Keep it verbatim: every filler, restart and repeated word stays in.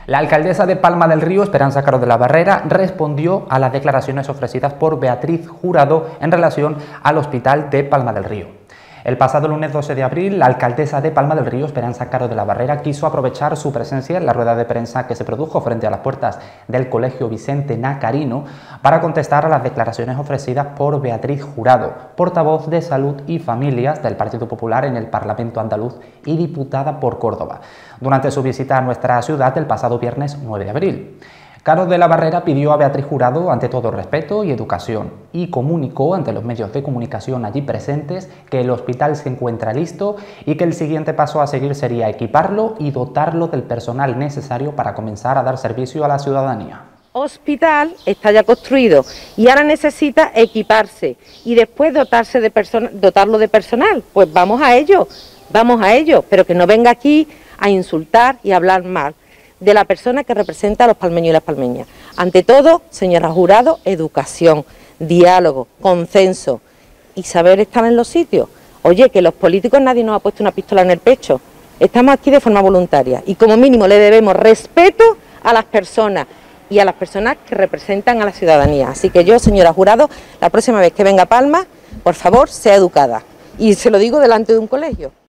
La alcaldesa de Palma del Río, Esperanza Caro de la Barrera, respondió a las declaraciones ofrecidas por Beatriz Jurado en relación al hospital de Palma del Río. El pasado lunes doce de abril, la alcaldesa de Palma del Río, Esperanza Caro de la Barrera, quiso aprovechar su presencia en la rueda de prensa que se produjo frente a las puertas del Colegio Vicente Nacarino para contestar a las declaraciones ofrecidas por Beatriz Jurado, portavoz de Salud y Familias del Partido Popular en el Parlamento andaluz y diputada por Córdoba, durante su visita a nuestra ciudad el pasado viernes nueve de abril. Caro de la Barrera pidió a Beatriz Jurado, ante todo respeto y educación, y comunicó ante los medios de comunicación allí presentes que el hospital se encuentra listo y que el siguiente paso a seguir sería equiparlo y dotarlo del personal necesario para comenzar a dar servicio a la ciudadanía. Hospital está ya construido y ahora necesita equiparse y después dotarse de dotarlo de personal. Pues vamos a ello, vamos a ello, pero que no venga aquí a insultar y a hablar mal de la persona que representa a los palmeños y las palmeñas. Ante todo, señora Jurado, educación, diálogo, consenso y saber estar en los sitios. Oye, que los políticos nadie nos ha puesto una pistola en el pecho. Estamos aquí de forma voluntaria y como mínimo le debemos respeto a las personas y a las personas que representan a la ciudadanía. Así que yo, señora Jurado, la próxima vez que venga a Palma, por favor, sea educada. Y se lo digo delante de un colegio.